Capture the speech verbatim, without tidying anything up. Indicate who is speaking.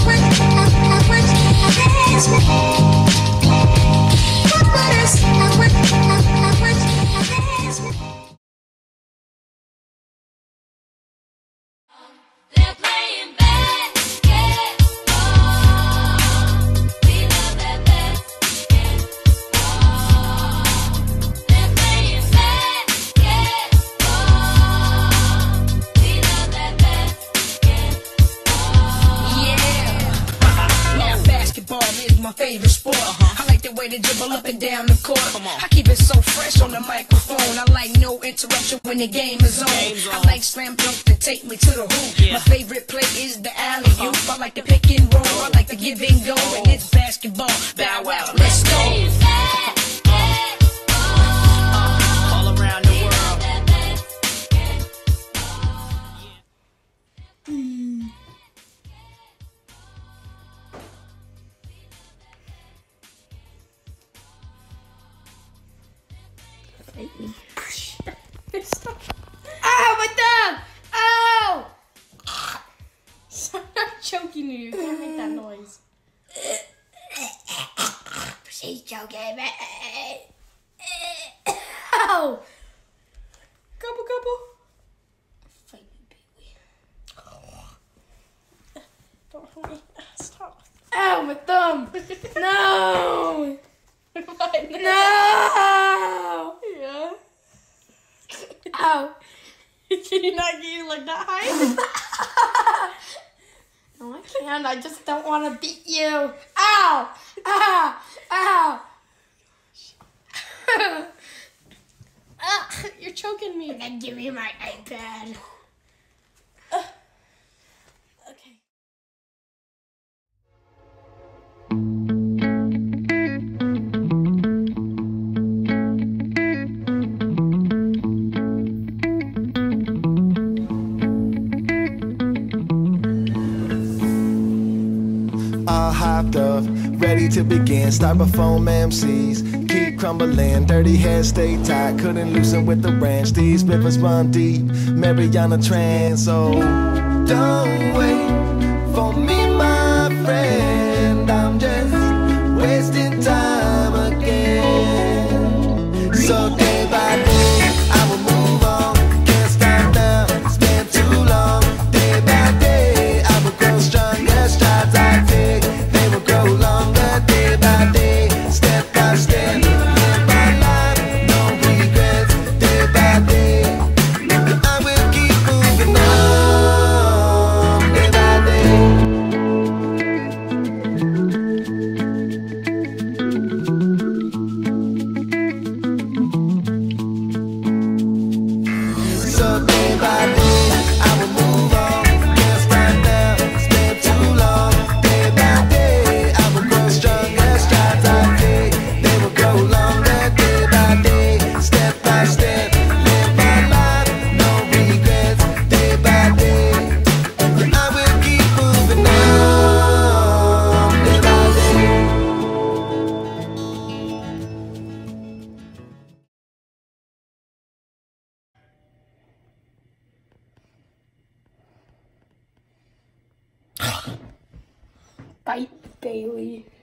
Speaker 1: My favorite sport. Uh-huh. I like the way they dribble up and down the court. I keep it so fresh on the microphone. I like no interruption when the game is on. on. I like slam dunk to take me to the hoop. Yeah. My favorite play is the alley-oop. Uh-huh. I like the pick and roll. I like the give and go. And it's basketball. Bow wow, let's go. All around the world. Mm.
Speaker 2: Ow, my thumb! Ow! I'm choking you. You can't make that noise. She's choking me. Ow! Gobble, gobble. Fight me, baby. Don't hurt me. Stop. Ow, my thumb! No! No! Yeah. Ow. Can you not get you like that high? No, I can't. I just don't want to beat you. Ow! Ow! Ow! Ah, you're choking me. Then give me my iPad. Uh, okay.
Speaker 3: Hopped up, ready to begin. Styrofoam M Cs keep crumbling. Dirty hair stay tight, couldn't loosen with the ranch. These rivers run deep, Mariana Trans. So don't wait for me, my friend. I'm just wasting time again. So day by day, I will move on. Can't stop now, it's been too long. Day by day, I will grow stronger. Strides I take, they will grow longer. Day by day, step by step, live my life, no regrets. Day by day, I will keep moving on. Day by day. So day by day, I will move on. Can't stop now, it's been too long. Day by day, I will grow stronger. Strides I take, they will grow longer. Day by day, step by step, live my life, no regrets. Day by day, I will keep moving on. Day by day.
Speaker 2: Bite, Bailey.